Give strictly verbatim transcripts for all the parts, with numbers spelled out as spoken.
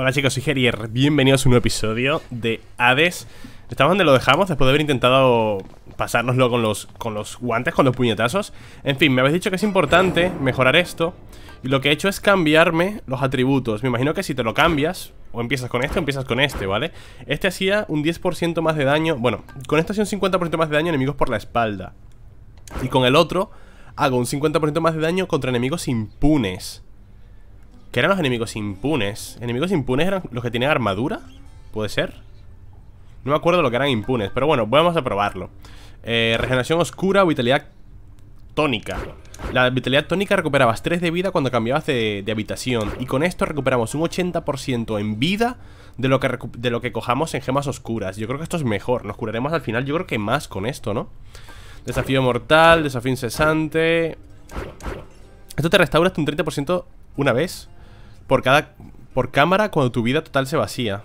Hola chicos, soy Gerier, bienvenidos a un nuevo episodio de Hades. Estamos donde lo dejamos después de haber intentado pasárnoslo con los, con los guantes, con los puñetazos. En fin, me habéis dicho que es importante mejorar esto, y lo que he hecho es cambiarme los atributos. Me imagino que si te lo cambias, o empiezas con este o empiezas con este, ¿vale? Este hacía un diez por ciento más de daño. Bueno, con este hacía un cincuenta por ciento más de daño a enemigos por la espalda, y con el otro hago un cincuenta por ciento más de daño contra enemigos impunes. ¿Qué eran los enemigos impunes? ¿Enemigos impunes eran los que tenían armadura? ¿Puede ser? No me acuerdo lo que eran impunes, pero bueno, vamos a probarlo. eh, Regeneración oscura o vitalidad tónica. La vitalidad tónica recuperabas tres de vida cuando cambiabas de, de habitación, y con esto recuperamos un ochenta por ciento en vida de lo, que de lo que cojamos en gemas oscuras. Yo creo que esto es mejor, nos curaremos al final, yo creo que más con esto, ¿no? Desafío mortal, desafío incesante. Esto te restaura hasta un treinta por ciento una vez Por cada... por cámara cuando tu vida total se vacía.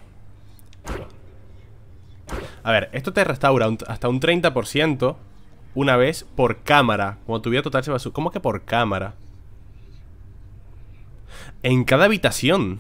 A ver, esto te restaura un, hasta un treinta por ciento una vez por cámara cuando tu vida total se vacía. ¿Cómo que por cámara? En cada habitación.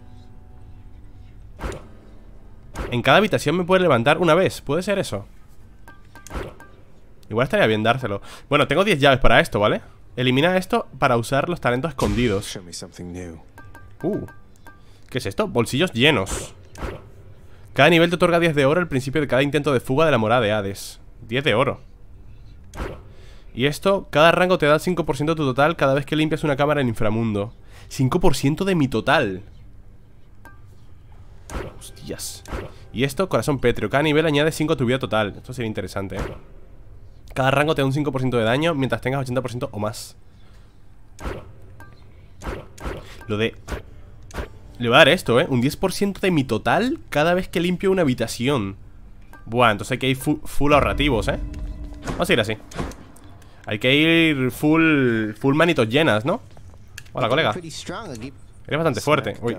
En cada habitación me puede levantar una vez. ¿Puede ser eso? Igual estaría bien dárselo. Bueno, tengo diez llaves para esto, ¿vale? Elimina esto para usar los talentos escondidos. Uh, ¿qué es esto? Bolsillos llenos. Cada nivel te otorga diez de oro al principio de cada intento de fuga de la morada de Hades. diez de oro. Y esto, cada rango te da cinco por ciento de tu total cada vez que limpias una cámara en inframundo. cinco por ciento de mi total. Hostias. Y esto, corazón pétreo. Cada nivel añade cinco a tu vida total. Esto sería interesante, ¿eh? Cada rango te da un cinco por ciento de daño mientras tengas ochenta por ciento o más. Lo de... Le voy a dar esto, ¿eh? Un diez por ciento de mi total cada vez que limpio una habitación. Buah, entonces hay que ir full, full ahorrativos, ¿eh? Vamos a ir así. Hay que ir full... Full manitos llenas, ¿no? Hola, colega. Eres bastante fuerte. Uy.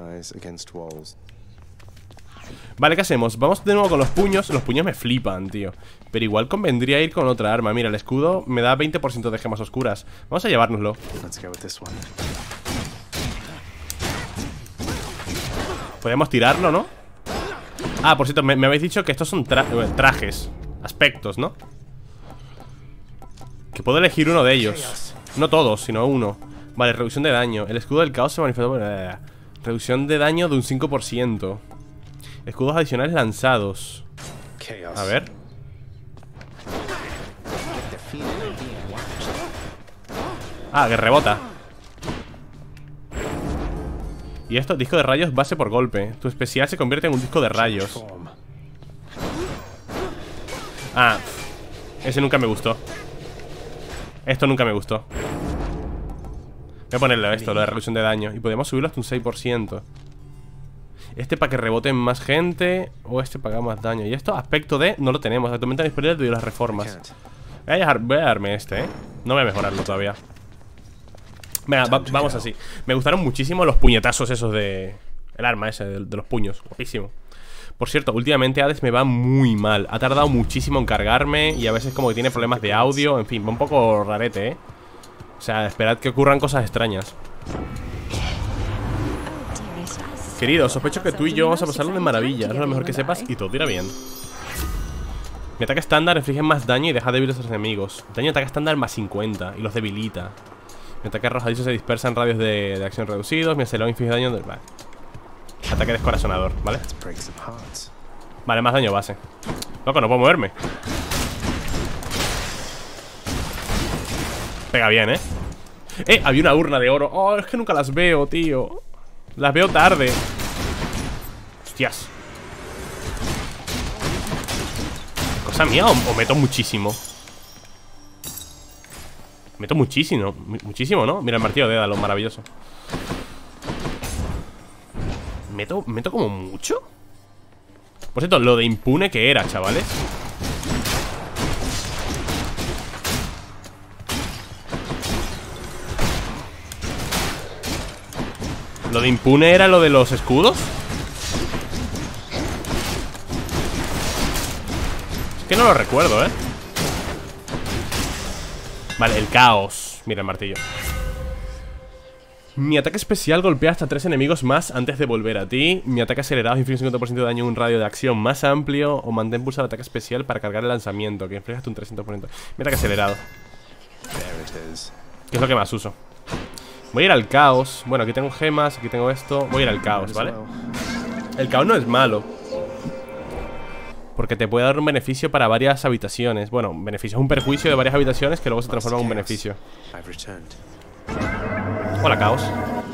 Vale, ¿qué hacemos? Vamos de nuevo con los puños. Los puños me flipan, tío. Pero igual convendría ir con otra arma. Mira, el escudo me da veinte por ciento de gemas oscuras. Vamos a llevárnoslo. Podemos tirarlo, ¿no? Ah, por cierto, me, me habéis dicho que estos son tra trajes, aspectos, ¿no? Que puedo elegir uno de ellos. No todos, sino uno. Vale, reducción de daño. El escudo del caos se manifestó por... Reducción de daño de un cinco por ciento. Escudos adicionales lanzados. A ver. Ah, que rebota. Y esto, disco de rayos base por golpe. Tu especial se convierte en un disco de rayos. Ah, ese nunca me gustó. Esto nunca me gustó. Voy a ponerle esto, lo de reducción de daño. Y podemos subirlo hasta un seis por ciento. Este para que reboten más gente, o este para que haga más daño. Y esto, aspecto de, no lo tenemos. Actualmente disponible de las reformas. Voy a, dejar, voy a darme este, ¿eh? No voy a mejorarlo todavía. Venga, va, vamos así. Me gustaron muchísimo los puñetazos esos de... El arma ese, de, de los puños. Guapísimo. Por cierto, últimamente Hades me va muy mal. Ha tardado muchísimo en cargarme, y a veces como que tiene problemas de audio. En fin, va un poco rarete, ¿eh? O sea, esperad que ocurran cosas extrañas. Querido, sospecho que tú y yo vamos a pasarlo de maravilla. Es lo mejor que sepas y todo irá bien. Mi ataque estándar inflige más daño y deja débiles a los enemigos. Daño de ataque estándar más cincuenta y los debilita. Mi ataque arrojadizo se dispersa en radios de, de acción reducidos. Mi acelerón inflige daño de... Vale. Ataque descorazonador, ¿vale? Vale, más daño base. Loco, no puedo moverme. Pega bien, ¿eh? Eh, había una urna de oro. Oh, es que nunca las veo, tío. Las veo tarde. Hostias. ¿Cosa mía o, o meto muchísimo? Meto muchísimo, muchísimo, ¿no? Mira el martillo de Dédalo, maravilloso. ¿Meto, meto como mucho? Por cierto, lo de impune que era, chavales. ¿Lo de impune era lo de los escudos? Es que no lo recuerdo, ¿eh? Vale, el caos. Mira el martillo. Mi ataque especial golpea hasta tres enemigos más antes de volver a ti. Mi ataque acelerado inflige un cincuenta por ciento de daño en un radio de acción más amplio. O mantén pulsado el ataque especial para cargar el lanzamiento, que inflige hasta un trescientos por ciento. Mi ataque acelerado, que es lo que más uso. Voy a ir al caos. Bueno, aquí tengo gemas, aquí tengo esto. Voy a ir al caos, ¿vale? El caos no es malo, porque te puede dar un beneficio para varias habitaciones. Bueno, un beneficio es un perjuicio de varias habitaciones que luego se transforma en un beneficio. Hola, caos.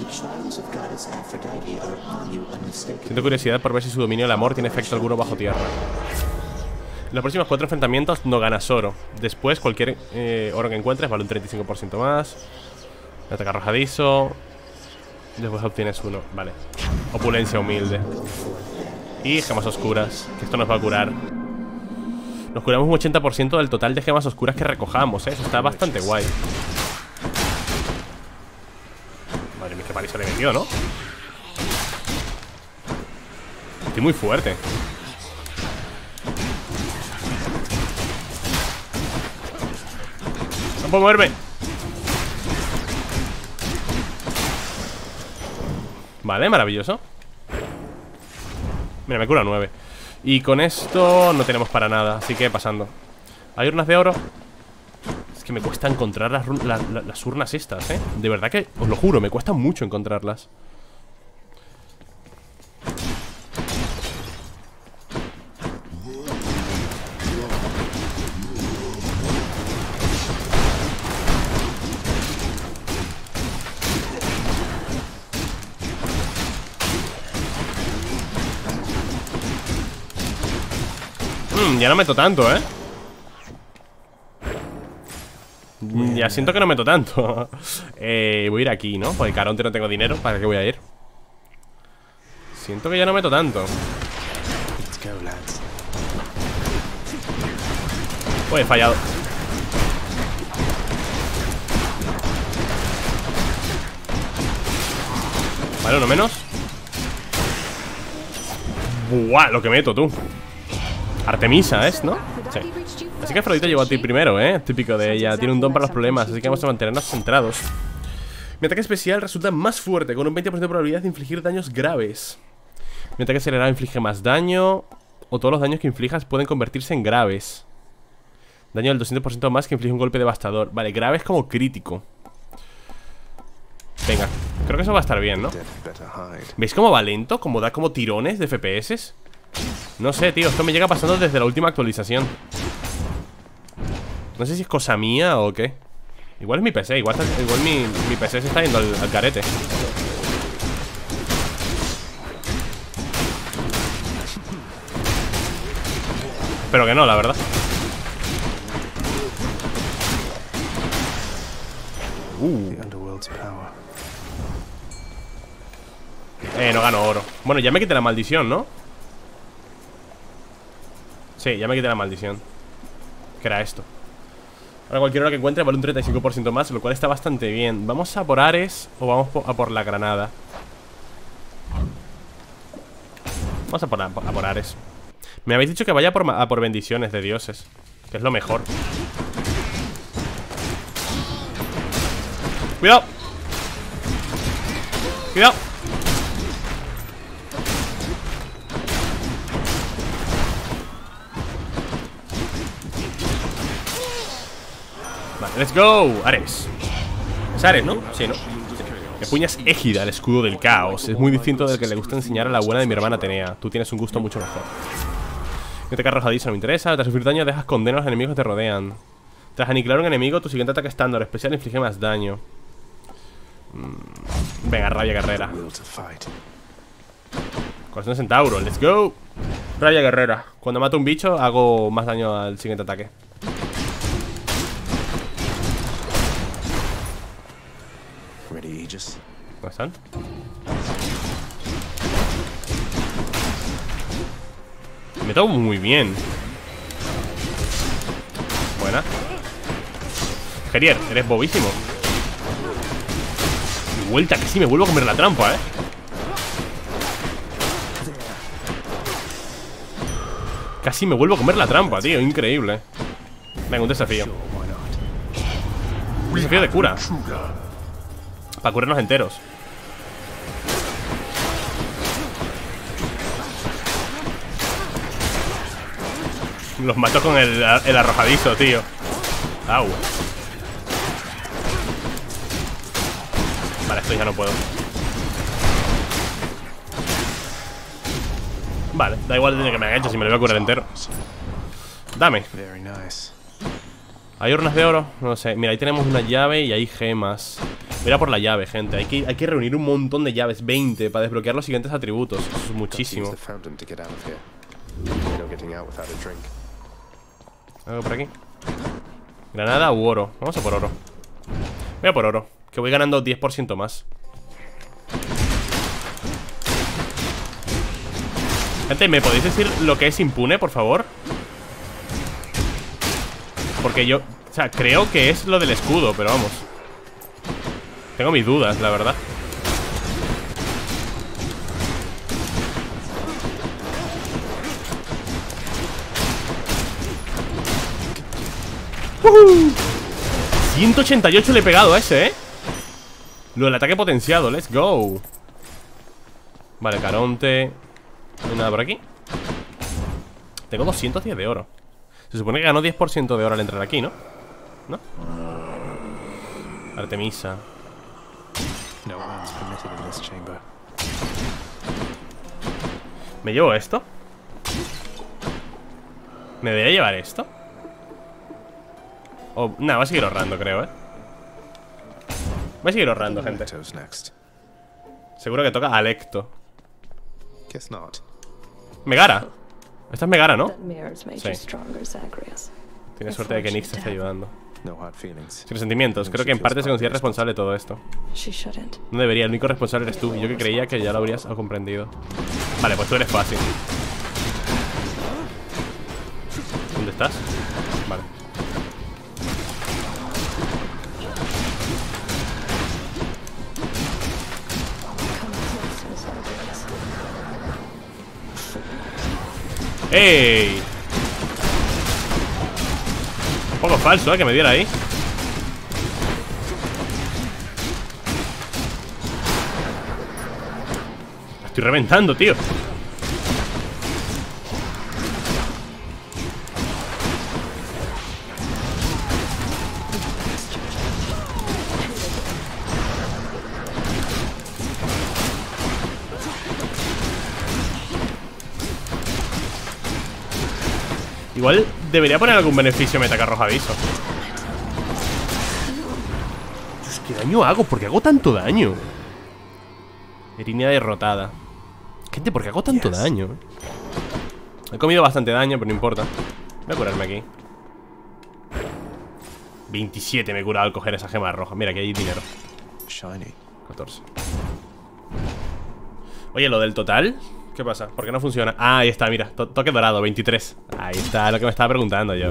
Siento curiosidad por ver si su dominio del amor tiene efecto alguno bajo tierra. En los próximos cuatro enfrentamientos no ganas oro. Después, cualquier eh, oro que encuentres vale un treinta y cinco por ciento más. Ataque arrojadizo. Después obtienes uno, vale. Opulencia humilde. Y gemas oscuras, que esto nos va a curar. Nos curamos un ochenta por ciento del total de gemas oscuras que recojamos, ¿eh? Eso está bastante guay. Madre mía, qué paliza le metió, ¿no? Estoy muy fuerte. No puedo moverme. Vale, maravilloso. Mira, me cura nueve. Y con esto no tenemos para nada, así que pasando. ¿Hay urnas de oro? Es que me cuesta encontrar las, las, las urnas estas, ¿eh? De verdad que, os lo juro, me cuesta mucho encontrarlas. Mm, ya no meto tanto, ¿eh? Ya siento que no meto tanto. eh, Voy a ir aquí, ¿no? Porque Caronte no tengo dinero. ¿Para qué voy a ir? Siento que ya no meto tanto. Pues he fallado. Vale, uno menos. Buah, lo que meto, tú. Artemisa es, ¿no? Sí. Así que Afrodita llegó a ti primero, ¿eh? Típico de ella. Tiene un don para los problemas, así que vamos a mantenernos centrados. Mi ataque especial resulta más fuerte, con un veinte por ciento de probabilidad de infligir daños graves. Mi ataque acelerado inflige más daño, o todos los daños que inflijas pueden convertirse en graves. Daño del doscientos por ciento más que inflige un golpe devastador. Vale, grave es como crítico. Venga, creo que eso va a estar bien, ¿no? ¿Veis cómo va lento? Como da como tirones de F P S. No sé, tío, esto me llega pasando desde la última actualización. No sé si es cosa mía o qué. Igual es mi P C, igual, está, igual mi, mi P C se está yendo al, al carete. Pero que no, la verdad. Uh. Eh, no gano oro. Bueno, ya me quité la maldición, ¿no? Sí, ya me quité la maldición. Que era esto. Ahora cualquier hora que encuentre vale un treinta y cinco por ciento más, lo cual está bastante bien. ¿Vamos a por Ares o vamos a por la granada? Vamos a por, a, a por Ares. Me habéis dicho que vaya a por, a por bendiciones de dioses, que es lo mejor. Cuidado. Cuidado. Vale, let's go. Ares. Es Ares, ¿no? Sí, ¿no? Empuñas égida, el escudo del caos. Es muy distinto del que le gusta enseñar a la buena de mi hermana Atenea. Tú tienes un gusto mucho mejor. Mi ataque arrojadizo no me interesa. Tras sufrir daño dejas condena a los enemigos que te rodean. Tras aniquilar a un enemigo, tu siguiente ataque estándar especial inflige más daño. mm. Venga, rabia guerrera. Corazón de centauro, let's go. Rabia guerrera. Cuando mato un bicho hago más daño al siguiente ataque. ¿Dónde están? Me toco muy bien. Buena. Gerier, eres bobísimo. Y vuelta, que sí, me vuelvo a comer la trampa, eh. Casi me vuelvo a comer la trampa, tío, increíble. Venga, un desafío. Un desafío de cura. Para curarnos enteros. Los mato con el, el arrojadizo, tío. Au. Vale, esto ya no puedo. Vale, da igual de que me haga hecho si me lo voy a curar entero. Dame. ¿Hay urnas de oro? No sé. Mira, ahí tenemos una llave y hay gemas. Mira por la llave, gente. Hay que, hay que reunir un montón de llaves, veinte, para desbloquear los siguientes atributos. Eso es muchísimo. ¿Algo por aquí? Granada u oro. Vamos a por oro. Voy a por oro, que voy ganando diez por ciento más. Gente, ¿me podéis decir lo que es impune, por favor? Porque yo, o sea, creo que es lo del escudo, pero vamos. Tengo mis dudas, la verdad. ¡Uh! ciento ochenta y ocho le he pegado a ese, ¿eh? Lo del ataque potenciado, let's go. Vale, Caronte. No hay nada por aquí. Tengo doscientos diez de oro. Se supone que ganó diez por ciento de oro al entrar aquí, ¿no? ¿No? Artemisa. ¿Me llevo esto? ¿Me debería llevar esto? O, nada, va a seguir ahorrando, creo, ¿eh? Va a seguir ahorrando, gente. Seguro que toca Alecto. Megara. Esta es Megara, ¿no? Sí. Tienes suerte de que Nyx te esté ayudando. Sin resentimientos. Creo que en parte se considera responsable de todo esto. No debería, el único responsable eres tú. Y yo que creía que ya lo habrías comprendido. Vale, pues tú eres fácil. ¿Dónde estás? Vale. ¡Ey! Un poco falso, ¿eh? Que me diera ahí. La estoy reventando, tío. Igual debería poner algún beneficio meta que arrojadizo. Dios, ¿qué daño hago? ¿Por qué hago tanto daño? Erinia derrotada. Gente, ¿por qué hago tanto yes. daño? He comido bastante daño, pero no importa. Voy a curarme aquí. veintisiete me he curado al coger esa gema roja. Mira, aquí hay dinero. catorce. Oye, lo del total, ¿qué pasa? ¿Por qué no funciona? Ah, ahí está, mira, to toque dorado, veintitrés. Ahí está lo que me estaba preguntando yo.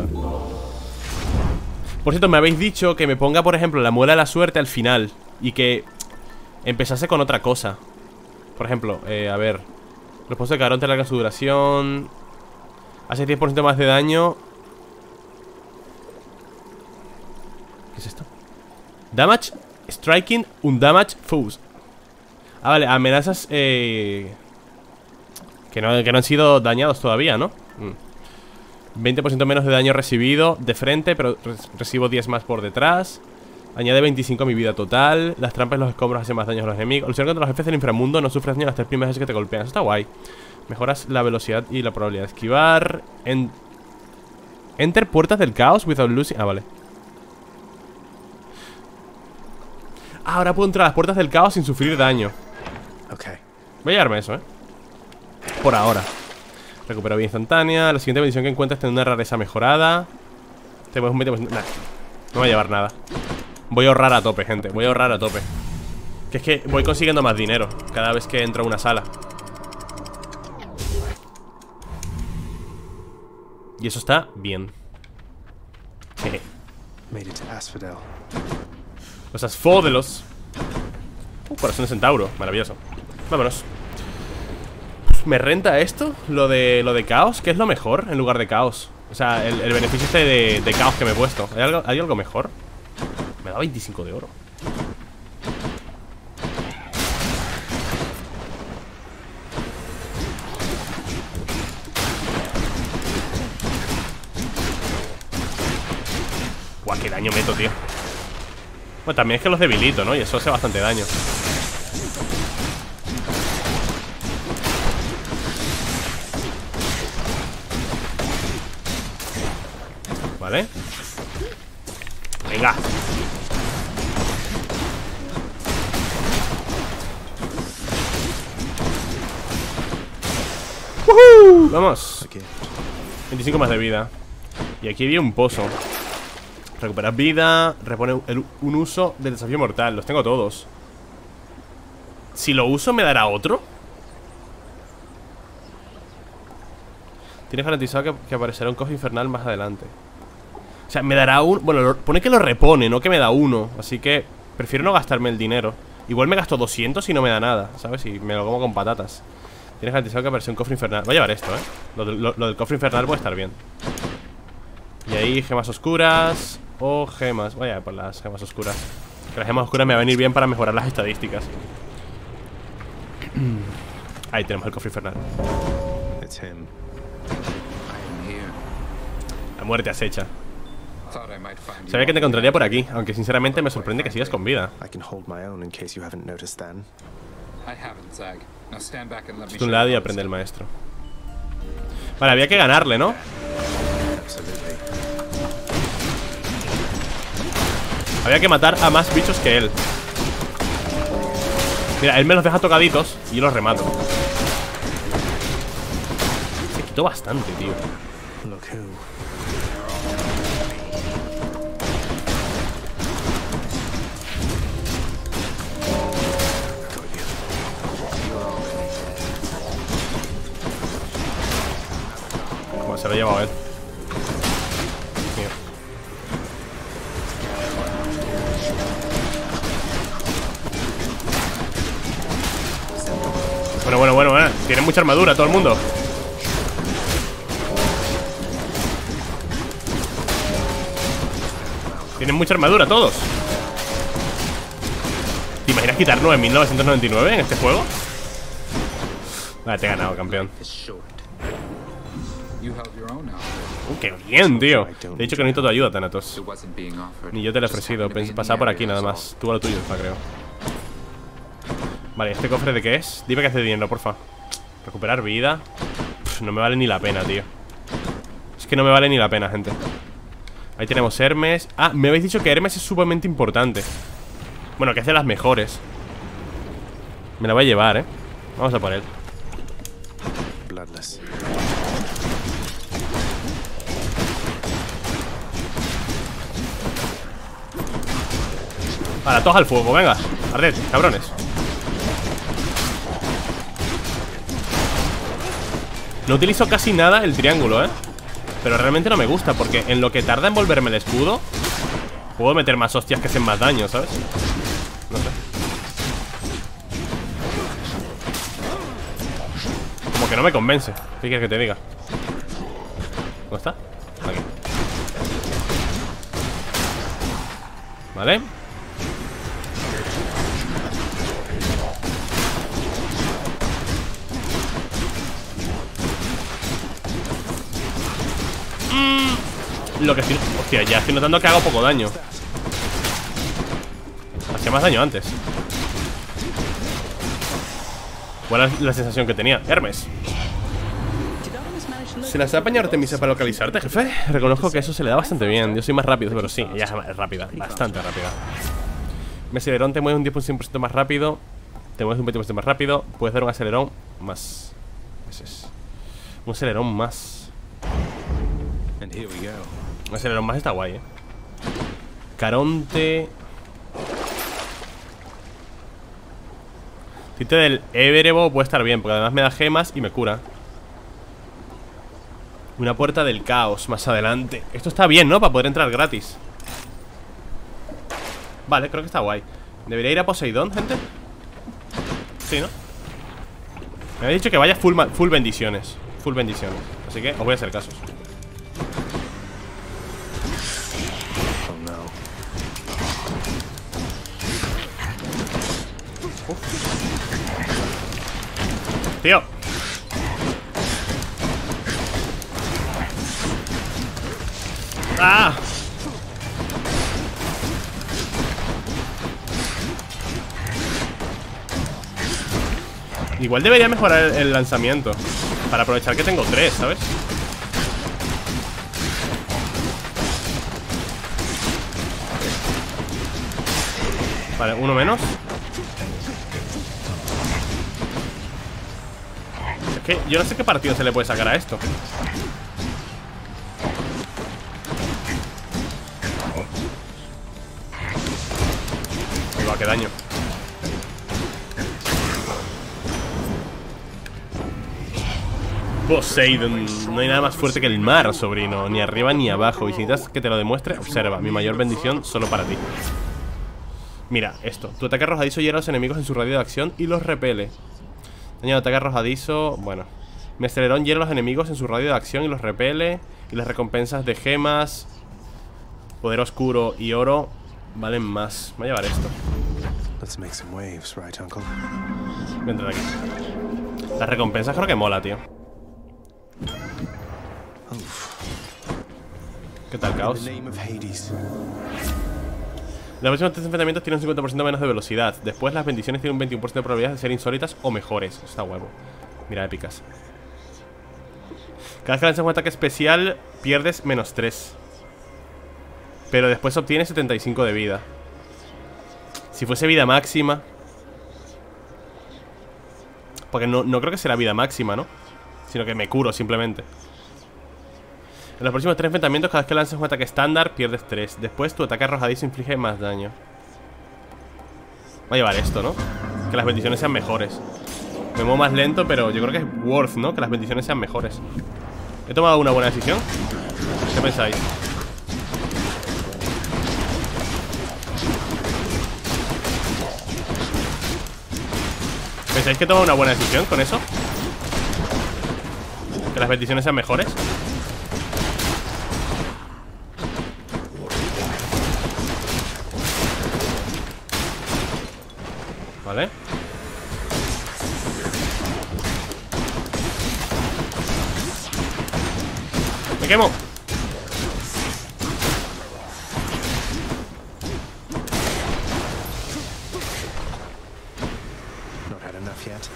Por cierto, me habéis dicho que me ponga, por ejemplo, la muela de la suerte al final y que empezase con otra cosa. Por ejemplo, eh, a ver, Reposo de Caronte larga su duración. Hace diez por ciento más de daño. ¿Qué es esto? Damage Striking un damage foes. Ah, vale, amenazas eh... Que no, que no han sido dañados todavía, ¿no? Mm. veinte por ciento menos de daño recibido de frente, pero re recibo diez más por detrás. Añade veinticinco a mi vida total. Las trampas y los escombros hacen más daño a los enemigos. Luchar contra los jefes del inframundo. No sufres daño las tres primeras veces que te golpean. Eso está guay. Mejoras la velocidad y la probabilidad de esquivar. En... Enter puertas del caos without losing... Ah, vale. Ah, ahora puedo entrar a las puertas del caos sin sufrir daño. Ok. Voy a llevarme eso, ¿eh? Por ahora. Recupero vida instantánea. La siguiente bendición que encuentres tiene una rareza mejorada. Tenemos un veinte por ciento. Nah, no voy a llevar nada. Voy a ahorrar a tope, gente. Voy a ahorrar a tope. Que es que voy consiguiendo más dinero cada vez que entro a una sala. Y eso está bien. Jeje. Los asfódelos. Uh, corazón de centauro. Maravilloso. Vámonos. ¿Me renta esto? Lo de, lo de caos, ¿qué es lo mejor en lugar de caos? O sea, el, el beneficio este de, de caos que me he puesto. ¿Hay algo, ¿Hay algo mejor? Me da veinticinco de oro. qué daño meto, tío. Bueno, también es que los debilito, ¿no? Y eso hace bastante daño. Vale. Venga. ¡Woohoo! Vamos. veinticinco más de vida. Y aquí había un pozo. Recuperar vida. Repone el, un uso del desafío mortal. Los tengo todos. Si lo uso, ¿me dará otro? Tienes garantizado que, que aparecerá un cofre infernal más adelante. O sea, me dará un... Bueno, lo, pone que lo repone, no que me da uno. Así que prefiero no gastarme el dinero. Igual me gasto doscientos y no me da nada, ¿sabes? Y me lo como con patatas. Tienes garantizado que aparecerá un cofre infernal. Voy a llevar esto, ¿eh? Lo, lo, lo del cofre infernal puede estar bien. Y ahí gemas oscuras. O gemas... Voy a por las gemas oscuras. Que las gemas oscuras me van a venir bien para mejorar las estadísticas. Ahí tenemos el cofre infernal. La muerte acecha. Sabía que te encontraría por aquí, aunque sinceramente me sorprende que sigas con vida. Esto un lado y aprende el maestro. Vale, había que ganarle, ¿no? Había que matar a más bichos que él. Mira, él me los deja tocaditos y yo los remato. Se quitó bastante, tío. Como se lo ha llevado él. Mío. Bueno, bueno, bueno, bueno. Tienen mucha armadura todo el mundo. Tienen mucha armadura todos. ¿Te imaginas quitar nueve mil novecientos noventa y nueve en este juego? Vale, te he ganado, campeón. Uh, qué bien, tío. Te he dicho que necesito tu ayuda, Thanatos. Ni yo te lo he ofrecido. Pasaba por aquí nada más. Tú a lo tuyo, está, creo. Vale, ¿este cofre de qué es? Dime que es de dinero, porfa. Recuperar vida. Pff, no me vale ni la pena, tío. Es que no me vale ni la pena, gente. Ahí tenemos Hermes. Ah, me habéis dicho que Hermes es sumamente importante. Bueno, que hace las mejores. Me la voy a llevar, eh. Vamos a por él. Bloodless. Para, todos al fuego, venga. Arded, cabrones. No utilizo casi nada el triángulo, eh. Pero realmente no me gusta, porque en lo que tarda en volverme el escudo puedo meter más hostias que hacen más daño, ¿sabes? No sé. Como que no me convence. ¿Qué quieres que te diga? ¿Dónde está? Aquí. Vale. Lo que estoy... Hostia, ya estoy notando que hago poco daño. Hacía más daño antes. ¿Cuál es la sensación que tenía? Hermes. ¿Se las ha apañado Artemisa para localizarte, jefe? Reconozco que eso se le da bastante bien. Yo soy más rápido, pero sí, ella es rápida. Bastante rápida. Mi acelerón te mueve un diez por ciento más rápido. Te mueves un veinte por ciento más rápido. Puedes dar un acelerón más. Ese es. Un acelerón más. And here we go. Un acelerón más está guay, eh. Caronte. Tite del Everevo puede estar bien, porque además me da gemas y me cura. Una puerta del caos más adelante. Esto está bien, ¿no? Para poder entrar gratis. Vale, creo que está guay. ¿Debería ir a Poseidón, gente? Sí, ¿no? Me habéis dicho que vaya full, full bendiciones. Full bendiciones. Así que os voy a hacer casos. Tío. ¡Ah! Igual debería mejorar el, el lanzamiento para aprovechar que tengo tres, ¿sabes? Vale, uno menos. Es que yo no sé qué partido se le puede sacar a esto. Ahí va, qué daño. Poseidon. No hay nada más fuerte que el mar, sobrino. Ni arriba ni abajo. Y si necesitas que te lo demuestre, observa. Mi mayor bendición solo para ti. Mira, esto. Tu ataque arrojadizo hiera a los enemigos en su radio de acción y los repele. Daño de ataque arrojadizo. Bueno. Mi acelerón hiera a los enemigos en su radio de acción y los repele. Y las recompensas de gemas, poder oscuro y oro valen más. Voy a llevar esto. Let's make some waves, right, uncle? Voy a entrar aquí. Las recompensas creo que mola, tío. ¿Qué tal, Caos? Los próximos tres enfrentamientos tienen un cincuenta por ciento menos de velocidad. Después las bendiciones tienen un veintiuno por ciento de probabilidades de ser insólitas o mejores. Está huevo. Mira, épicas. Cada vez que lanzas un ataque especial pierdes menos tres. Pero después obtienes setenta y cinco de vida. Si fuese vida máxima. Porque no, no creo que será vida máxima, ¿no? Sino que me curo simplemente. En los próximos tres enfrentamientos, cada vez que lanzas un ataque estándar, pierdes tres. Después tu ataque arrojadizo inflige más daño. Voy a llevar esto, ¿no? Que las bendiciones sean mejores. Me muevo más lento, pero yo creo que es worth, ¿no? Que las bendiciones sean mejores. ¿He tomado una buena decisión? ¿Qué pensáis? ¿Pensáis que he tomado una buena decisión con eso? ¿Que las bendiciones sean mejores? Vale. ¡Me quemo! Not had enough yet.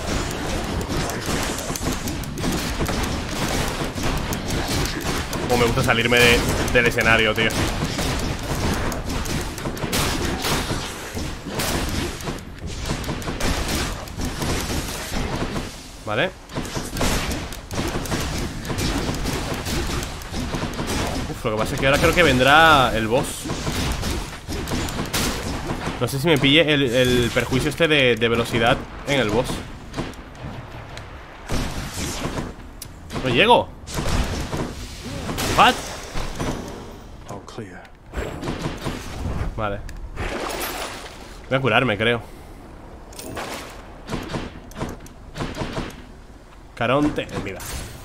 Como me gusta salirme de, del escenario, tío. Vale. Uf, lo que pasa es que ahora creo que vendrá el boss. No sé si me pille el, el perjuicio este de, de velocidad en el boss. No llego. What? All clear. Vale. Voy a curarme, creo. Caronte, en vida.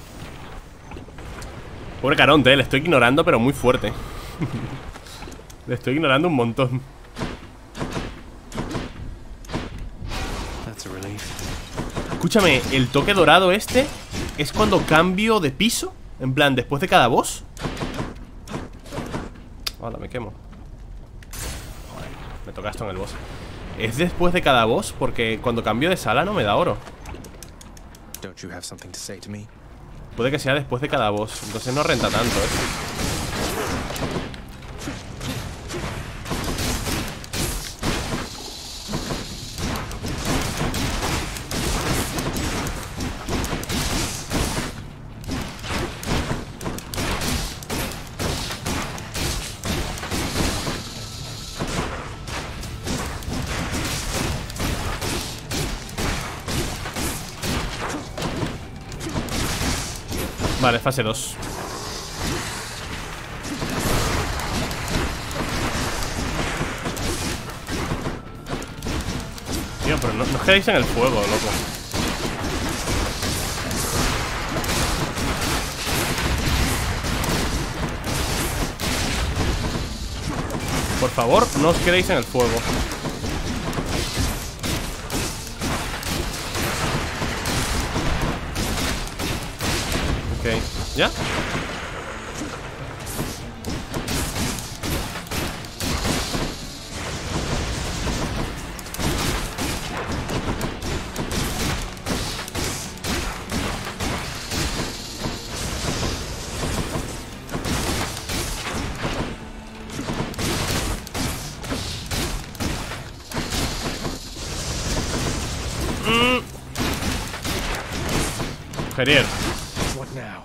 Pobre Caronte, le estoy ignorando, pero muy fuerte. Le estoy ignorando un montón. That's a relief. Escúchame, el toque dorado este es cuando cambio de piso. En plan, después de cada boss. Hola, me quemo. Joder, me toca esto en el boss. Es después de cada boss, porque cuando cambio de sala no me da oro. Don't you have something to say to me? Puede que sea después de cada boss. Entonces no renta tanto, ¿eh? Vale, fase dos. Tío, pero no, no os quedéis en el fuego, loco. Por favor, no os quedéis en el fuego. Ok, ¿ya? Ferier. What now?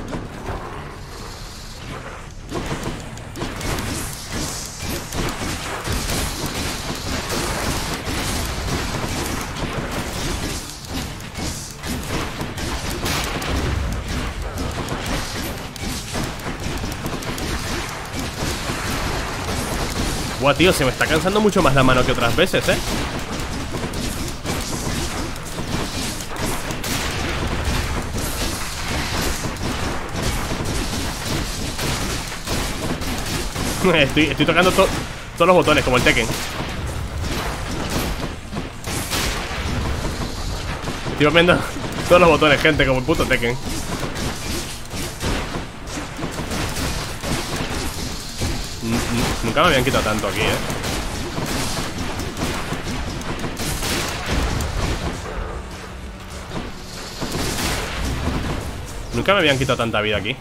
Buah, tío, se me está cansando mucho más la mano que otras veces, ¿eh? Estoy, estoy tocando to todos los botones, como el Tekken. Estoy moviendo todos los botones, gente, como el puto Tekken. Nunca me habían quitado tanto aquí, eh. Nunca me habían quitado tanta vida aquí.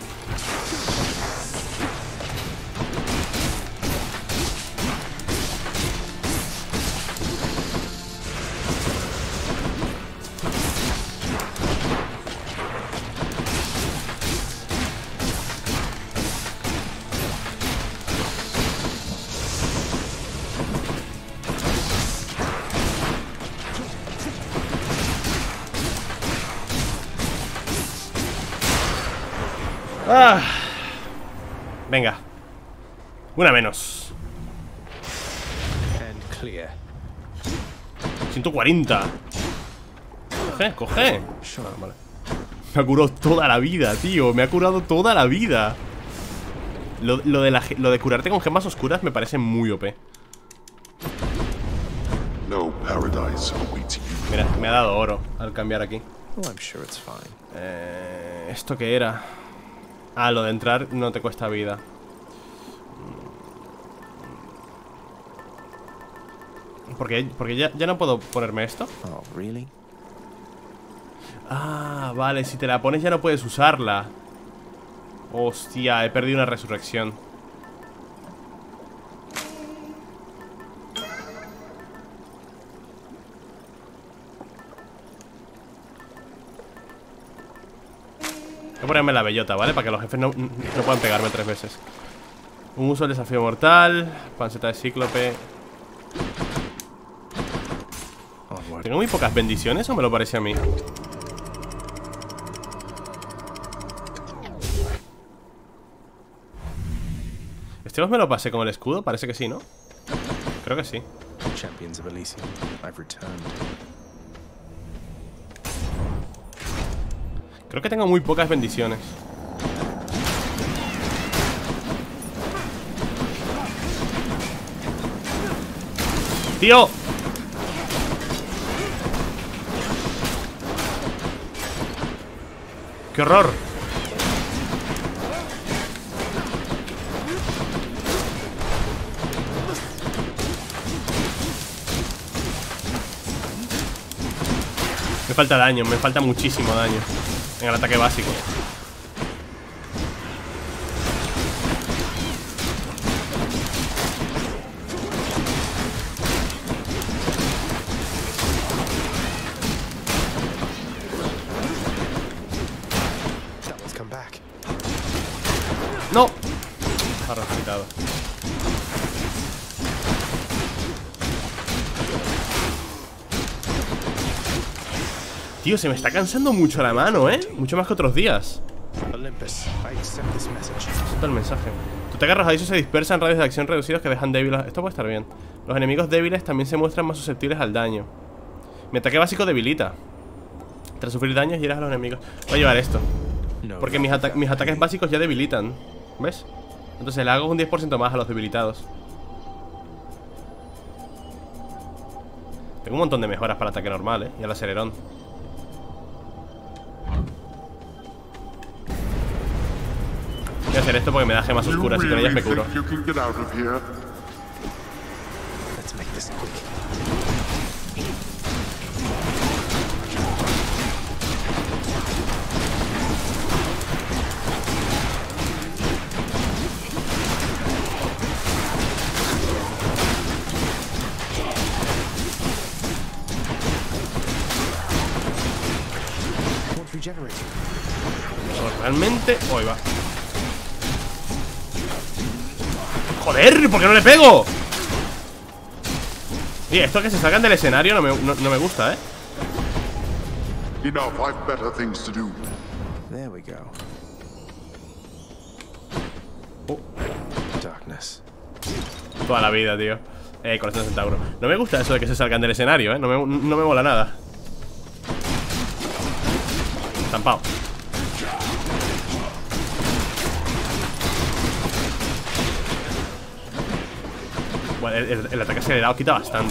Ah. Venga. Una menos. And clear. ciento cuarenta. Coge, coge. Sure. Ah, vale. Me ha curado toda la vida, tío. Me ha curado toda la vida. Lo, lo, de, la, lo de curarte con gemas oscuras me parece muy O P. No paradise awaits you. Mira, me ha dado oro al cambiar aquí. Well, I'm sure it's fine. Eh, ¿Esto qué era? Ah, lo de entrar no te cuesta vida. Porque, porque ya, ya no puedo ponerme esto. Oh, really? Ah, vale, si te la pones ya no puedes usarla. Hostia, he perdido una resurrección. Voy a ponerme la bellota, ¿vale? Para que los jefes no, no puedan pegarme tres veces. Un uso del desafío mortal. Panceta de cíclope. Onward. ¿Tengo muy pocas bendiciones o me lo parece a mí? ¿Este boss me lo pasé con el escudo? Parece que sí, ¿no? Creo que sí. Champions of Elysium, I've returned. Creo que tengo muy pocas bendiciones. ¡Tío! ¡Qué horror! Me falta daño, me falta muchísimo daño en el ataque básico. That one's come back. ¡No! Ha resucitado. Tío, se me está cansando mucho la mano, ¿eh? Mucho más que otros días. Olympus, I accept this message. Acepta el mensaje. Tu ataque arrojadizo se dispersa en radios de acción reducidos que dejan débiles. Esto puede estar bien. Los enemigos débiles también se muestran más susceptibles al daño. Mi ataque básico debilita. Tras sufrir daños, hieras a los enemigos. Voy a llevar esto. No, Porque mis, ata mis ataques básicos ya debilitan. ¿Ves? Entonces le hago un diez por ciento más a los debilitados. Tengo un montón de mejoras para ataque normal, ¿eh? Y al acelerón. Voy a hacer esto porque me da gemas oscuras y con ellas me curo. You can get out of here? let's make this quick. regenerating. No, realmente... Hoy va. ¡Joder! ¿Por qué no le pego? Oye, esto que se sacan del escenario no me, no, no me gusta, ¿eh? Enough, I've better things to do. There we go. Oh, Darkness. toda la vida, tío. Eh, corazón de centauro. No me gusta eso de que se salgan del escenario, ¿eh? No me, no me mola nada. Estampado. Bueno, el, el, el ataque acelerado quita bastante.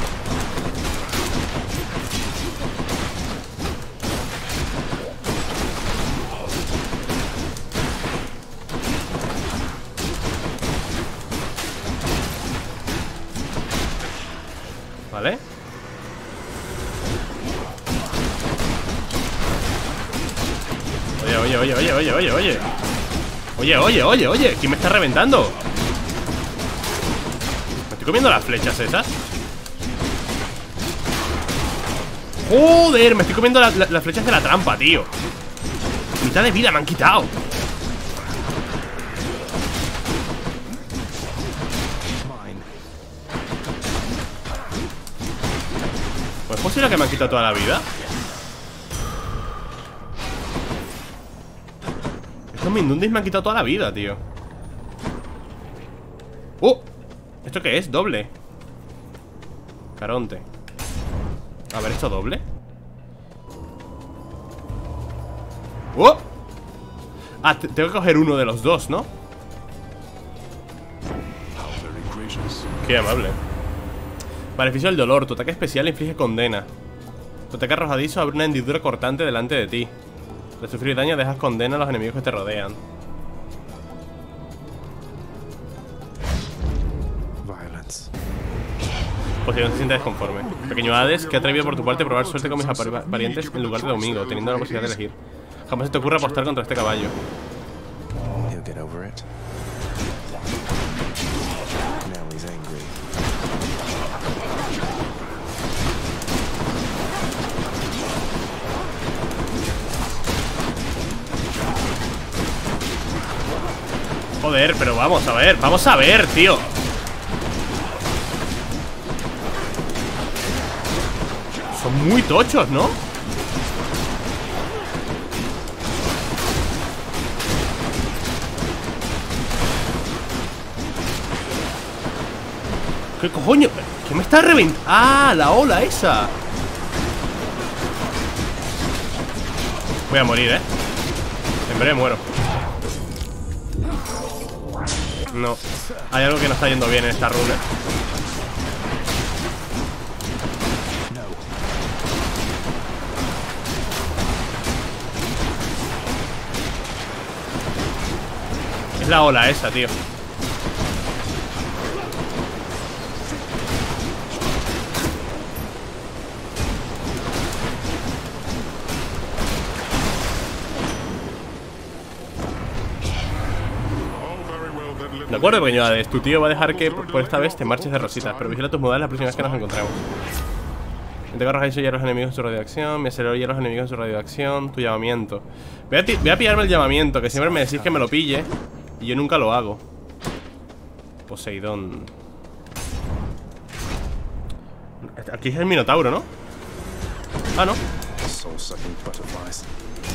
¿Vale? Oye, oye, oye, oye, oye, oye, oye. Oye, oye, oye, oye. ¿Quién me está reventando? ¿Me estoy comiendo las flechas esas? Joder, me estoy comiendo la, la, las flechas de la trampa, tío. Mitad de vida me han quitado. Mine. ¿Pues es posible que me han quitado toda la vida? Estos Mindundis me han quitado toda la vida, tío. ¡Oh! ¿Esto qué es? Doble. Caronte. A ver, ¿esto doble? ¡Oh! Ah, tengo que coger uno de los dos, ¿no? Qué amable. Beneficio del dolor. Tu ataque especial inflige condena. Tu ataque arrojadizo abre una hendidura cortante delante de ti. De sufrir daño dejas condena a los enemigos que te rodean. Violence. Poseidón se siente desconforme. Pequeño Hades, que atrevido por tu parte probar suerte con mis apar- parientes en lugar de domingo, teniendo la posibilidad de elegir. Jamás se te ocurra apostar contra este caballo. He'll get over it. Now he's angry. Joder, pero vamos a ver, vamos a ver, tío. Son muy tochos, ¿no? ¿Qué coño? ¿Qué me está reventando? ¡Ah! La ola esa. Voy a morir, ¿eh? En breve muero. No. Hay algo que no está yendo bien en esta runa. Es la ola esa, tío. De acuerdo, pequeño Hades. Tu tío va a dejar que por esta vez te marches de rositas, pero vigila tus modales la próxima vez que nos encontremos. Intenta arrojar hierro a los enemigos en su radio de acción. Me acelero hierro a los enemigos en su radio de acción. Tu llamamiento. Voy a, voy a pillarme el llamamiento, que siempre me decís que me lo pille y yo nunca lo hago. Poseidón. Aquí es el Minotauro, ¿no? Ah, no. Soul-sucking butterflies.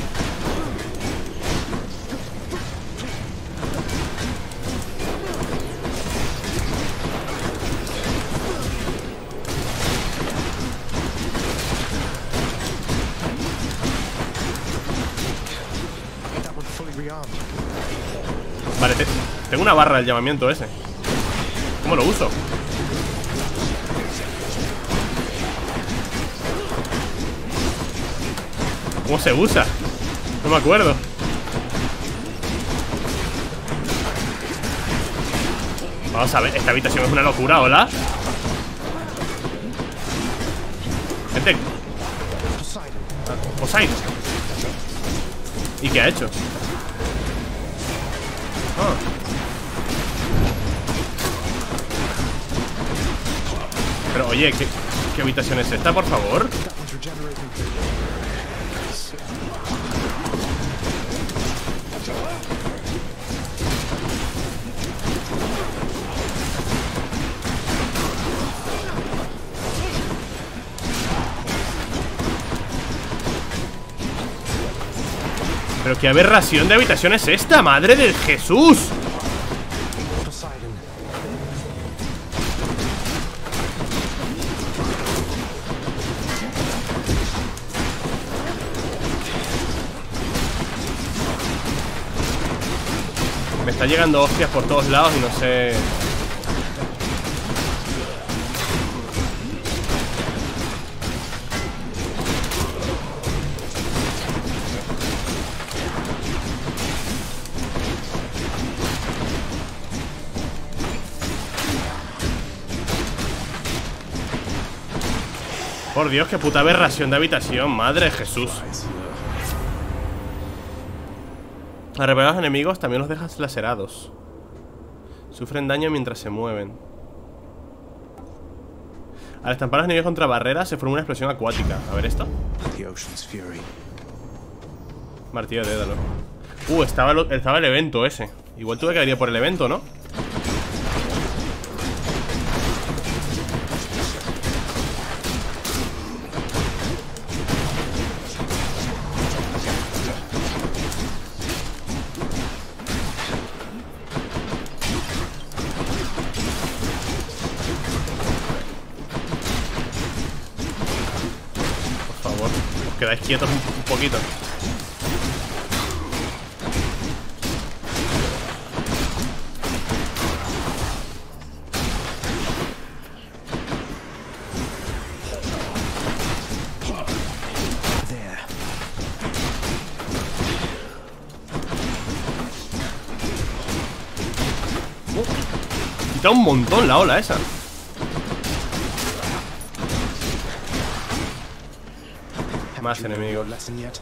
That one fully rearmed. Vale, te- tengo una barra del llamamiento ese. ¿Cómo lo uso? ¿Cómo se usa? No me acuerdo. Vamos a ver, esta habitación es una locura, ¿hola? Gente. Ah, Poseidon. ¿Y qué ha hecho? Ah. Pero oye, ¿qué, ¿qué habitación es esta, por favor? That one's regenerating. Pero qué aberración de habitación es esta, madre de Jesús. Poseidon. Me está llegando hostias por todos lados y no sé. Por Dios, qué puta aberración de habitación, madre de Jesús. Al repeler a los enemigos también los dejas lacerados. Sufren daño mientras se mueven. Al estampar a los enemigos contra barreras se forma una explosión acuática. A ver esto. The ocean's fury. Martillo de Dédalo. Uh, estaba, lo, estaba el evento ese. Igual tuve que venir por el evento, ¿no? Quedáis quietos un, un poquito. There. Uh, quita un montón la ola esa. Más enemigos. Lesson yet?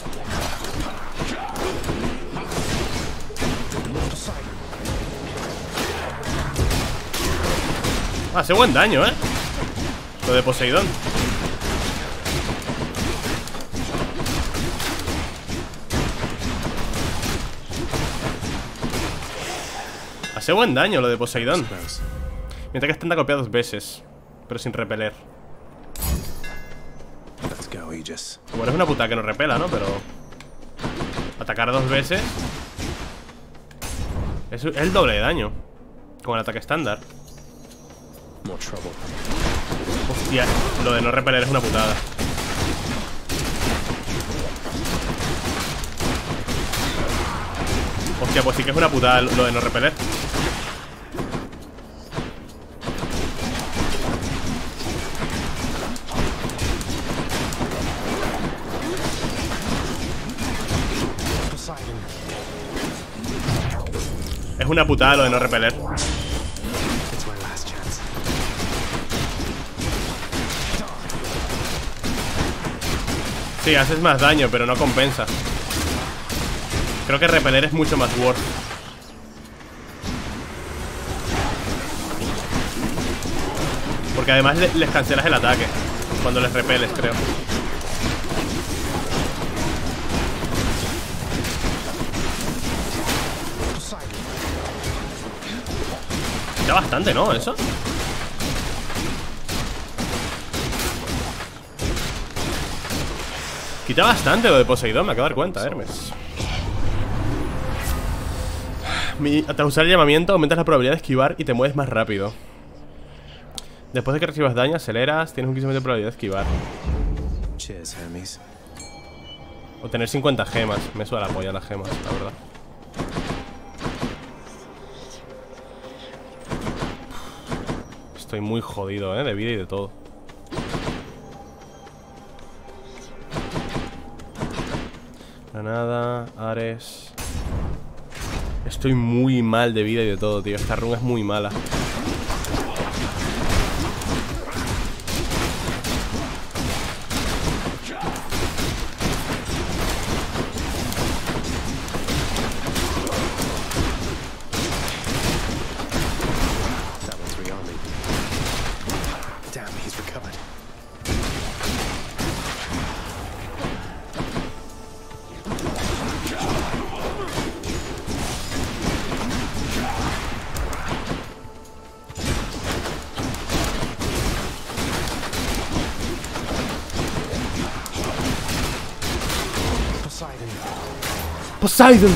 Hace buen daño, ¿eh? Lo de Poseidón. Hace buen daño lo de Poseidón. Mientras que están copiado dos veces, pero sin repeler. Let's go, Aegis. Bueno, es una puta que no repela, ¿no? Pero atacar dos veces es el doble de daño con el ataque estándar. More trouble. Hostia, lo de no repeler es una putada. Hostia, pues sí que es una putada lo de no repeler. Es una putada lo de no repeler. It's my last chance. Sí, haces más daño, pero no compensa. Creo que repeler es mucho más worth. Porque además le- les cancelas el ataque cuando les repeles, creo. Quita bastante, ¿no? Eso. Quita bastante lo de Poseidón, me acabo de dar cuenta, Hermes. Mi, tras usar el llamamiento aumentas la probabilidad de esquivar y te mueves más rápido. Después de que recibas daño, aceleras, tienes un quince por ciento de probabilidad de esquivar. Cheers, Hermes. O tener cincuenta gemas. Me suda la polla las gemas, la verdad. Estoy muy jodido, eh, de vida y de todo. Granada, Ares. Estoy muy mal de vida y de todo, tío. Esta run es muy mala. That one's rearming. Damn, he's recovered. Poseidon.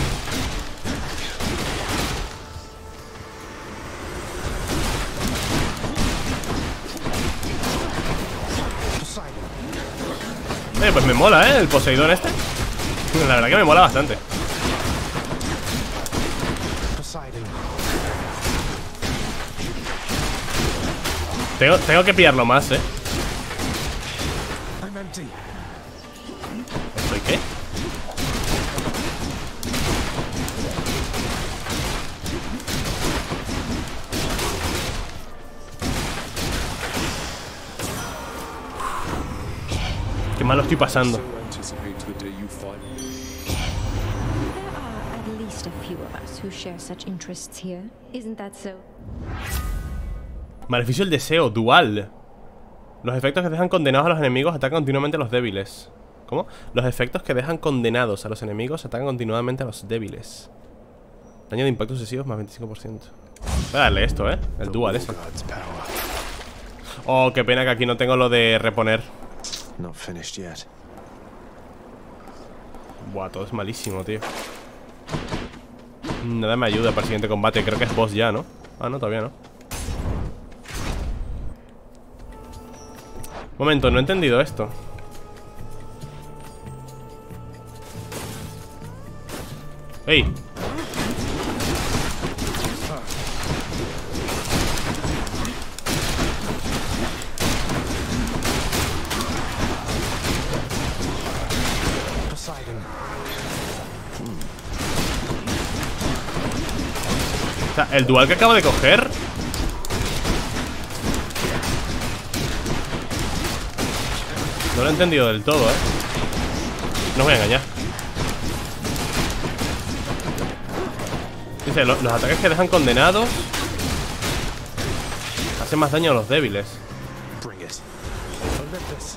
Eh, pues me mola, ¿eh? El Poseidón este. La verdad que me mola bastante. Tengo, tengo que pillarlo más, ¿eh? ¿Estoy qué? Qué mal lo estoy pasando. There are at least a few of us who share such interests here. Isn't that so? Maleficio el deseo, dual. Los efectos que dejan condenados a los enemigos atacan continuamente a los débiles. ¿Cómo? Los efectos que dejan condenados a los enemigos atacan continuamente a los débiles. Daño de impacto sucesivos más veinticinco por ciento. Voy a darle esto, ¿eh? El dual ese. Oh, qué pena que aquí no tengo lo de reponer. Not finished yet. Buah, todo es malísimo, tío. Nada me ayuda para el siguiente combate. Creo que es boss ya, ¿no? Ah, no, todavía no. Momento, no he entendido esto. ¡Ey! O sea, el dual que acabo de coger. No lo he entendido del todo, eh. No os voy a engañar. Dice, lo, los ataques que dejan condenados hacen más daño a los débiles. Bring it. Olympus.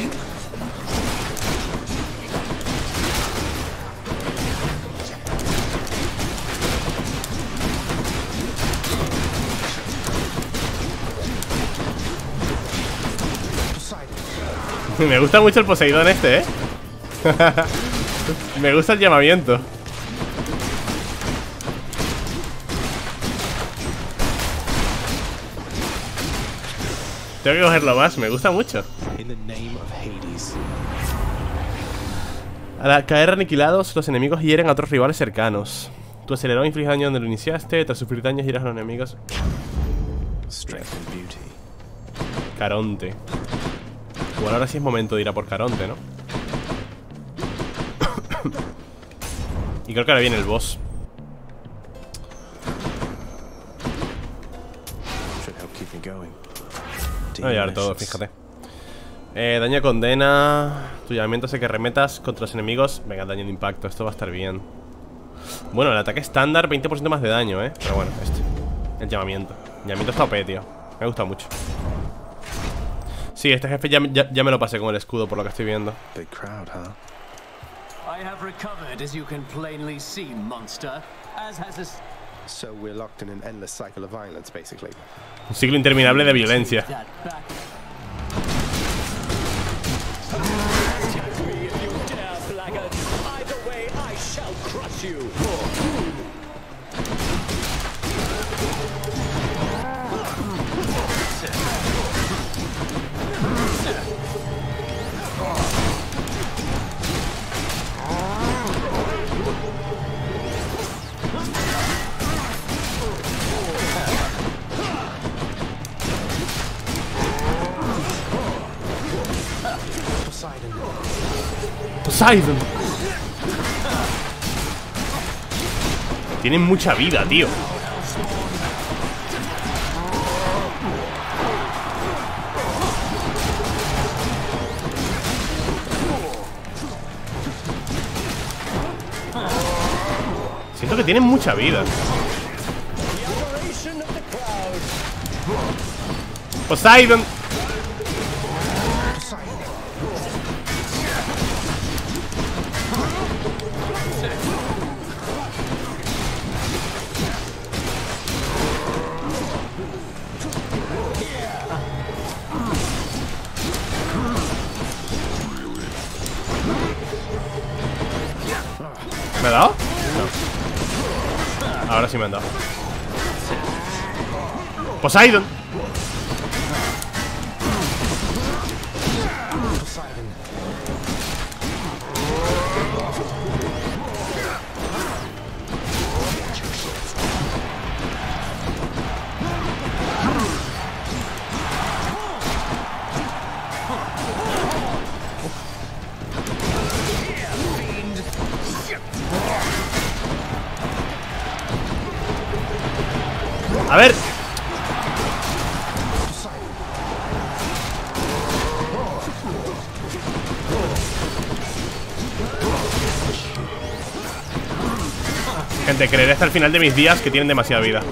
Me gusta mucho el Poseidón este, eh. Me gusta el llamamiento. Tengo que cogerlo más, me gusta mucho. In the name of Hades. Al caer aniquilados, los enemigos hieren a otros rivales cercanos. Tu acelerador inflige daño donde lo iniciaste. Tras sufrir daño, hieras a los enemigos. Strength and beauty. Caronte. Bueno, ahora sí es momento de ir a por Caronte, ¿no? Y creo que ahora viene el boss. Should help keep me going. Voy a llevar todo, fíjate. Eh, daño de condena. Tu llamamiento hace que remetas contra los enemigos. Venga, daño de impacto, esto va a estar bien. Bueno, el ataque estándar, veinte por ciento más de daño, eh. Pero bueno, este. El llamamiento. El llamamiento está O P, tío. Me gusta mucho. Sí, este jefe ya, ya, ya me lo pasé con el escudo, por lo que estoy viendo. Big crowd, huh? I have recovered, as you can plainly see, monster. As has a So we're locked in an endless cycle of violence, basically. Un ciclo interminable de violencia. that back. Poseidon. Tienen mucha vida, tío. Siento que tienen mucha vida. Poseidon. ¿Me ha dado? Ahora sí me han dado. Poseidon. A ver. Gente, creeré hasta el final de mis días que tienen demasiada vida.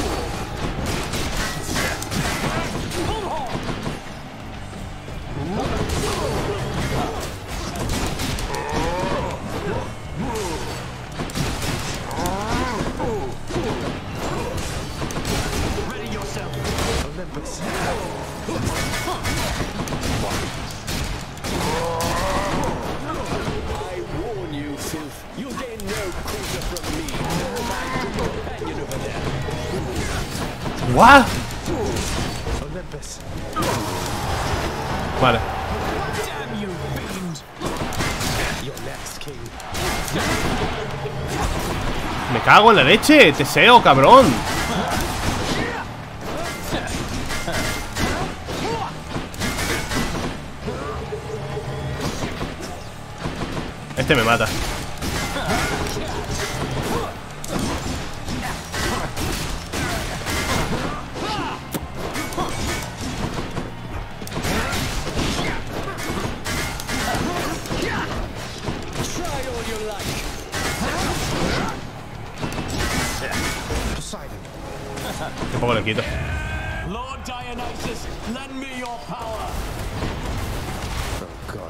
¿What? Vale. Me cago en la leche, Teseo, cabrón. Este me mata. Qué poco le quito. Lord Dionysus, lend me your power. Oh, God.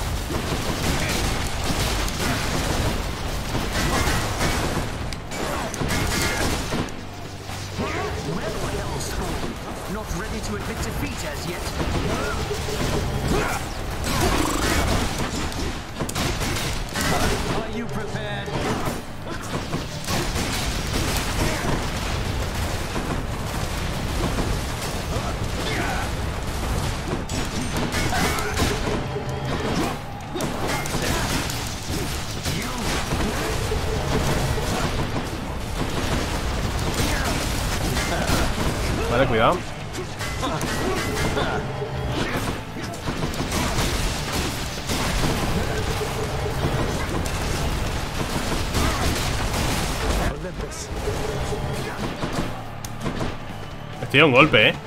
Not ready to admit defeat as yet. Are you prepared? Vale, cuidado. Estoy a un golpe, eh.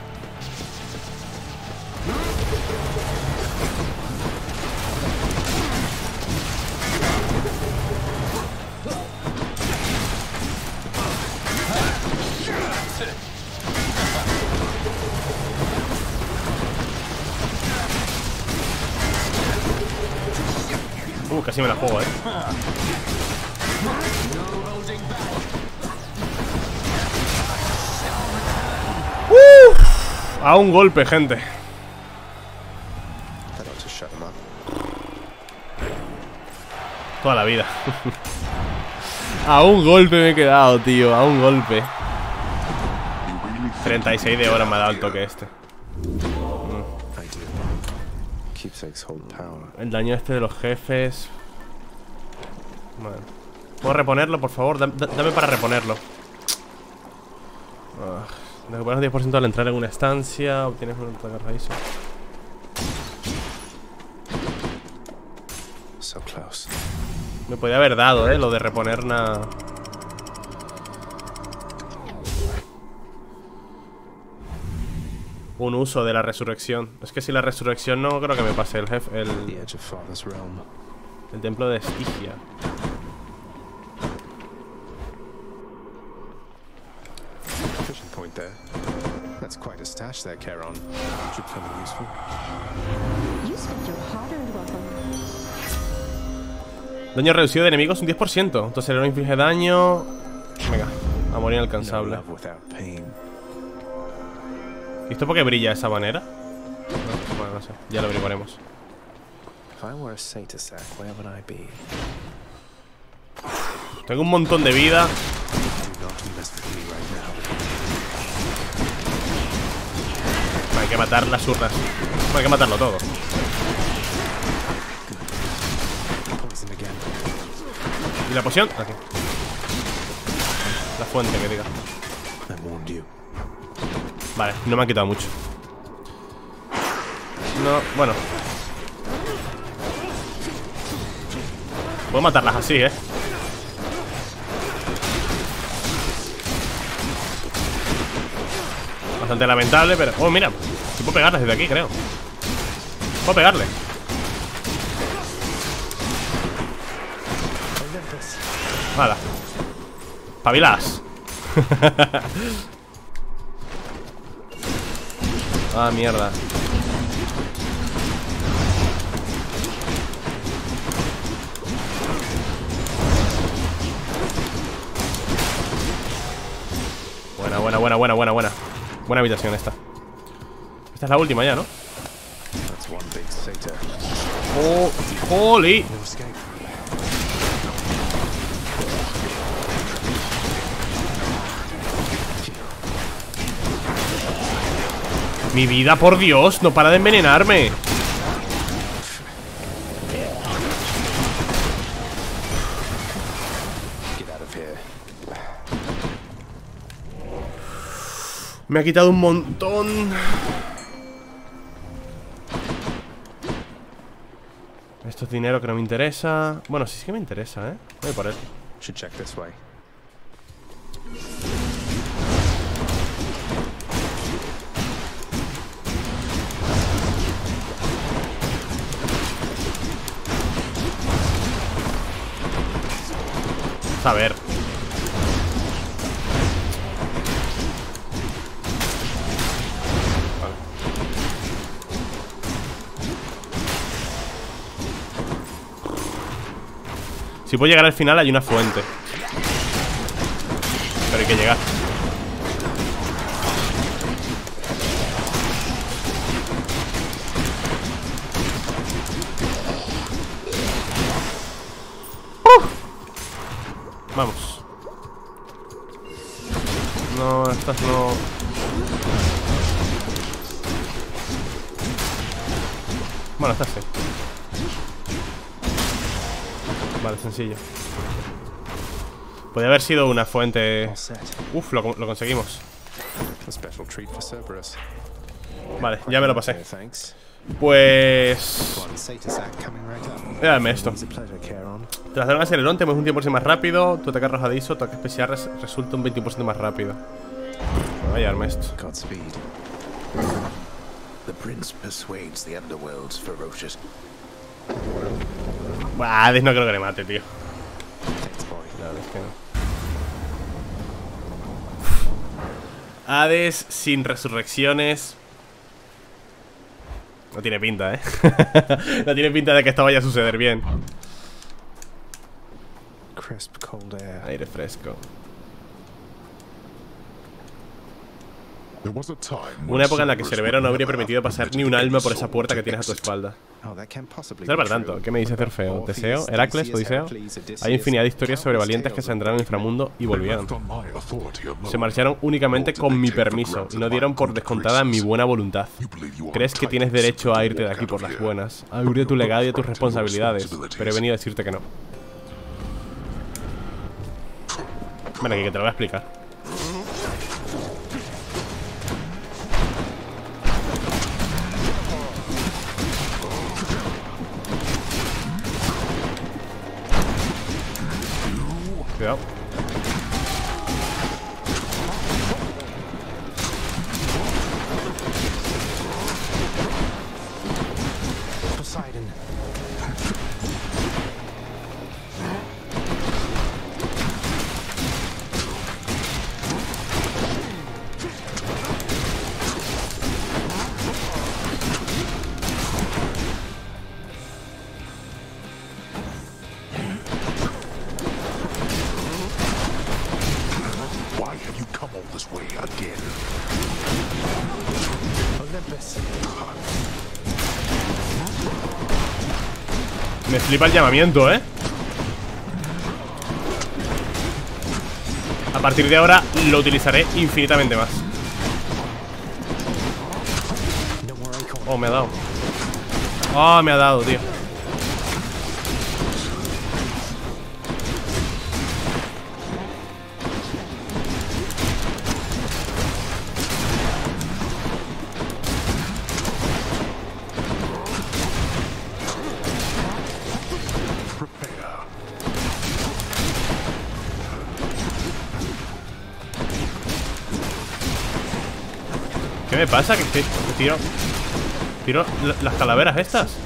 Uh, casi me la juego, eh. Uh, a un golpe, gente. Toda la vida. A un golpe me he quedado, tío. A un golpe. treinta y seis de hora me ha dado el toque este. El daño este de los jefes. Vale. ¿Puedo reponerlo, por favor? Dame, dame para reponerlo. uh, Recuperas un diez por ciento al entrar en una estancia. Obtienes un raíz. So close. Me podía haber dado, eh, lo de reponer nada. Un uso de la resurrección. Es que si la resurrección no creo que me pase el jefe. El, el templo de Estigia. Daño reducido de enemigos un diez por ciento. Entonces no inflige daño. Venga, a morir inalcanzable. ¿Y esto por qué brilla de esa manera? No, bueno, no sé, ya lo averiguaremos. Tengo un montón de vida. Hay que matar las urnas. Bueno, hay que matarlo todo. ¿Y la poción? Aquí. La fuente, que diga. Vale, no me han quitado mucho. No, bueno. Puedo matarlas así, eh. Bastante lamentable, pero... Oh, mira, sí puedo pegarles desde aquí, creo. Puedo pegarle. Vale. Pabilas. Ah, mierda. Buena, buena, buena, buena, buena, buena. Buena habitación esta. Esta es la última ya, ¿no? Oh, holy. Mi vida, por Dios, no para de envenenarme. Me ha quitado un montón. Esto es dinero que no me interesa. Bueno, sí, sí que me interesa, ¿eh? Voy por él. Should check this way. A ver. Si puedo llegar al final hay una fuente. Pero hay que llegar. ¡Uh! Vamos. No, estas no. Bueno, estas sí. Vale, sencillo. Podría haber sido una fuente. Uf, lo, lo conseguimos. Vale, ya me lo pasé. Pues... Véanme esto. Tras dar un acelerón, tenemos un diez por ciento más rápido. Tu ataque arrojadizo, tu ataque especial res resulta un veinte por ciento más rápido. Voy a llevarme esto. Buah, Hades no creo que le mate, tío. La verdad es que no. Hades sin resurrecciones. No tiene pinta, eh. No tiene pinta de que esto vaya a suceder bien. Crisp, cold air. Aire fresco. Una época en la que Cerbero no habría permitido pasar ni un alma por esa puerta que tienes a tu espalda. No es para tanto. ¿Qué me dice Orfeo? ¿Teseo? ¿Heracles? ¿Odiseo? Hay infinidad de historias sobre valientes que se entraron al inframundo y volvieron. Se marcharon únicamente con mi permiso y no dieron por descontada mi buena voluntad. ¿Crees que tienes derecho a irte de aquí por las buenas? A huir de tu legado y de tus responsabilidades. Pero he venido a decirte que no. Bueno, aquí que te lo voy a explicar. Cuidado. Poseidon. Me flipa el llamamiento, ¿eh? A partir de ahora lo utilizaré infinitamente más. Oh, me ha dado. Oh, me ha dado, tío. ¿Qué me pasa? Que, que tiro Tiro la, las calaveras estas.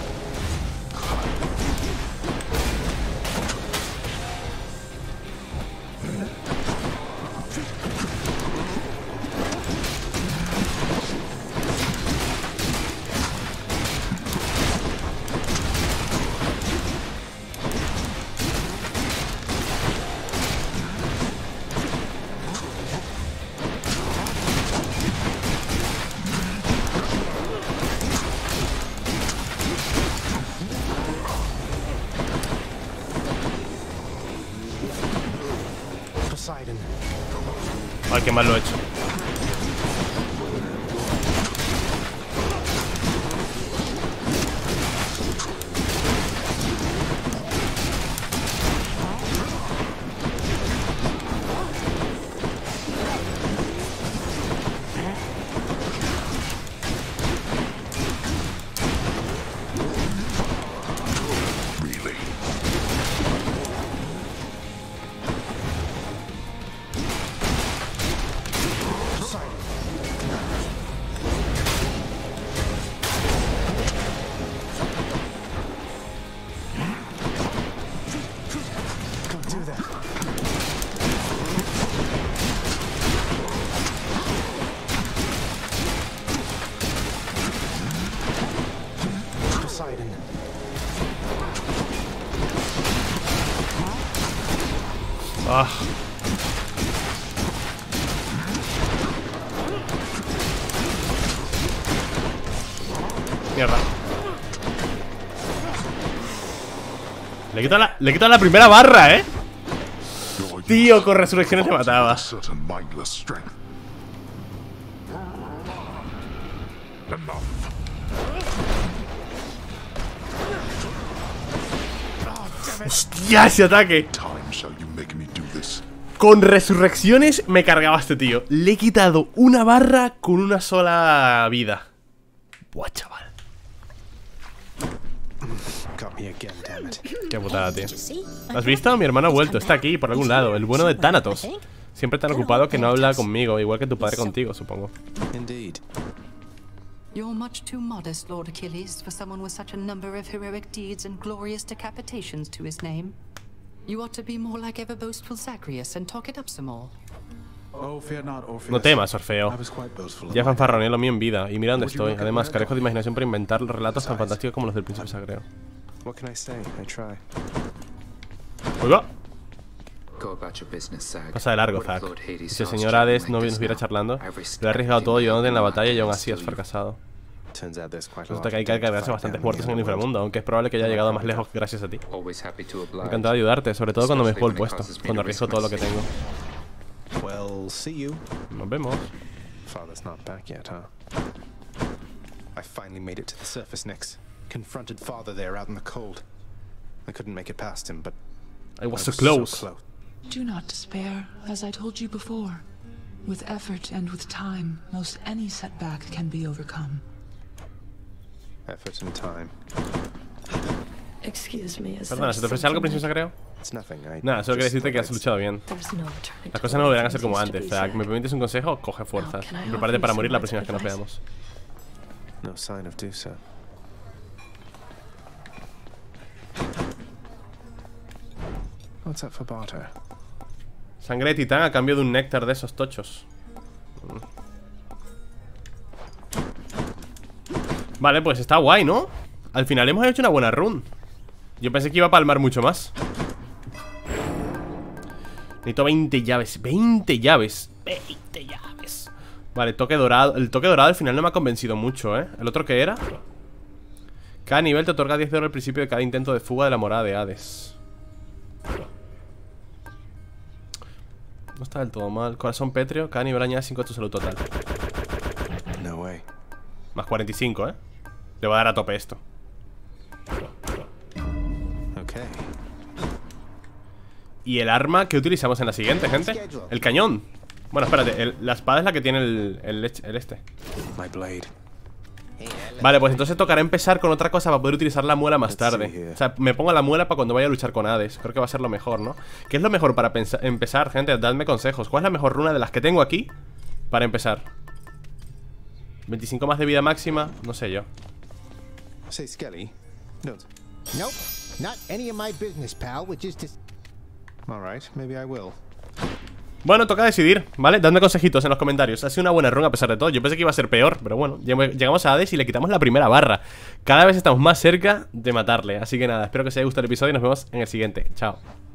Ay, qué mal lo he hecho. Ah. Mierda. Le he quitado la, le he quitado la primera barra, ¿eh? Tío, con resurrecciones te mataba. ¡Hostia, ese ataque! Con resurrecciones me cargaba a este tío. Le he quitado una barra con una sola vida. Buah, chaval. Qué putada, tío. ¿Has visto? Mi hermano ha vuelto. Está aquí, por algún lado. El bueno de Thanatos. Siempre tan ocupado que no habla conmigo. Igual que tu padre contigo, supongo. You're much too modest, Lord Achilles, for someone with such a number of heroic deeds and glorious decapitations to his name. You ought to be more like ever boastful Zagreus and talk it up some more. No temas, Orfeo. Ya fanfarroneé lo mío en vida. Y mira dónde estoy. Además, carezco de imaginación para inventar relatos tan fantásticos como los del príncipe Sagreo. ¡Oiga! Pasa de largo, Zack. Si el señor Hades no nos viera charlando, lo he arriesgado todo llevándote en la batalla y aún así has fracasado. Resulta que hay que cargarse bastantes muertos en el inframundo, aunque es probable que haya llegado más lejos gracias a ti. Encantado de ayudarte, sobre todo cuando me juego el puesto, cuando arriesgo todo lo que tengo. Nos vemos. Father's not back yet, huh? I finally made it to the surface, Nyx. Confronted Father there out in the cold. I couldn't make it past him, but I was so close. Do not despair, as I told you before. With effort and with time, most any setback can be overcome. Effort and time. Excuse me, Perdona, ¿se te ofrece algo, princesa Sagreo? Nada, solo quería decirte que has luchado bien. Las cosas no volverán a ser como antes. Zack, ¿me permites un consejo? Coge fuerzas y prepárate para morir la próxima vez que nos veamos. No sign of do so. What's up for barter? Sangre de titán a cambio de un néctar de esos tochos. Vale, pues está guay, ¿no? Al final hemos hecho una buena run. Yo pensé que iba a palmar mucho más. Necesito veinte llaves. veinte llaves. veinte llaves. Vale, toque dorado. El toque dorado al final no me ha convencido mucho, ¿eh? ¿El otro qué era? Cada nivel te otorga diez de oro al principio de cada intento de fuga de la morada de Hades. No está del todo mal. Corazón pétreo. Cada nivel añade cinco a tu salud total. No way. Más cuarenta y cinco, ¿eh? Le voy a dar a tope esto. Okay. Y el arma que utilizamos en la siguiente, gente. El cañón. Bueno, espérate, el- la espada es la que tiene el, el, lech- el este. My blade. Vale, pues entonces tocará empezar con otra cosa para poder utilizar la muela más tarde. O sea, me pongo la muela para cuando vaya a luchar con Hades. Creo que va a ser lo mejor, ¿no? ¿Qué es lo mejor para pensa- empezar, gente? Dadme consejos. ¿Cuál es la mejor runa de las que tengo aquí para empezar? veinticinco más de vida máxima, no sé yo. Say, Skelly. Don't. Nope, not any of my business, pal, which is to... All right, maybe I will. Bueno, toca decidir, ¿vale? Dadme consejitos en los comentarios. Ha sido una buena runa a pesar de todo. Yo pensé que iba a ser peor, pero bueno, lleg- llegamos a Hades y le quitamos la primera barra. Cada vez estamos más cerca de matarle. Así que nada, espero que os haya gustado el episodio y nos vemos en el siguiente. Chao.